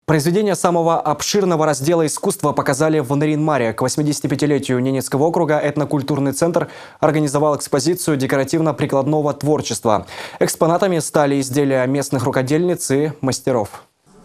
Произведения самого обширного раздела искусства показали в Нарьян-Маре. К 85-летию Ненецкого округа этнокультурный центр организовал экспозицию декоративно-прикладного творчества. Экспонатами стали изделия местных рукодельниц и мастеров.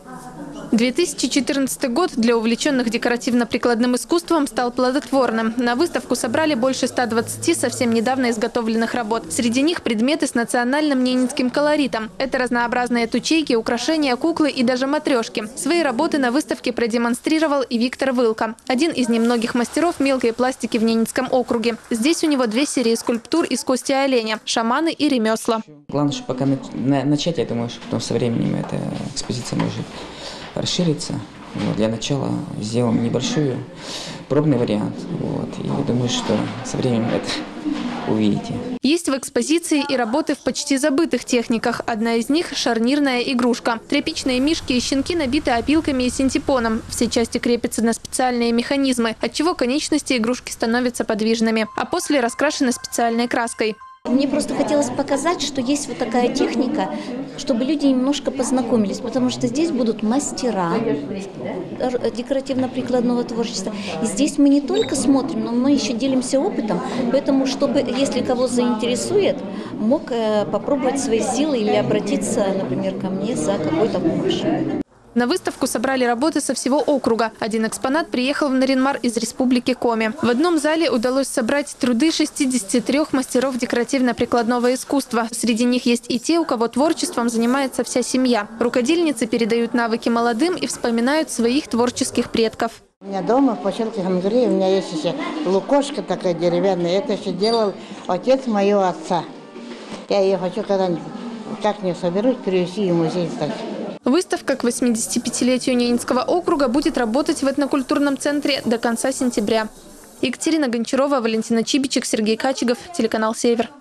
2014 год для увлеченных декоративно-прикладным искусством стал плодотворным. На выставку собрали больше 120 совсем недавно изготовленных работ. Среди них предметы с национальным ненецким колоритом. Это разнообразные тучейки, украшения, куклы и даже матрешки. Свои работы на выставке продемонстрировал и Виктор Вылка. Один из немногих мастеров мелкой пластики в Ненецком округе. Здесь у него 2 серии скульптур из кости оленя, шаманы и ремесла. Главное, что пока начать, я думаю, что потом со временем эта экспозиция может расшириться. Вот, для начала сделаем небольшой пробный вариант. Вот, и я думаю, что со временем это увидите. Есть в экспозиции и работы в почти забытых техниках. Одна из них – шарнирная игрушка. Тряпичные мишки и щенки набиты опилками и синтепоном. Все части крепятся на специальные механизмы, отчего конечности игрушки становятся подвижными, а после раскрашены специальной краской. Мне просто хотелось показать, что есть вот такая техника, чтобы люди немножко познакомились, потому что здесь будут мастера декоративно-прикладного творчества. И здесь мы не только смотрим, но мы еще делимся опытом, поэтому, чтобы, если кого заинтересует, мог попробовать свои силы или обратиться, например, ко мне за какой-то помощью. На выставку собрали работы со всего округа. Один экспонат приехал в Нарьян-Мар из республики Коми. В одном зале удалось собрать труды 63 мастеров декоративно-прикладного искусства. Среди них есть и те, у кого творчеством занимается вся семья. Рукодельницы передают навыки молодым и вспоминают своих творческих предков. У меня дома в поселке Хангри, у меня есть еще лукошка такая деревянная. Это еще делал отец моего отца. Я ее хочу когда-нибудь как-нибудь соберу, привезти в музей. Выставка к 85-летию Ненецкого округа будет работать в этнокультурном центре до конца сентября. Екатерина Гончарова, Валентина Чибичек, Сергей Качегов, телеканал «Север».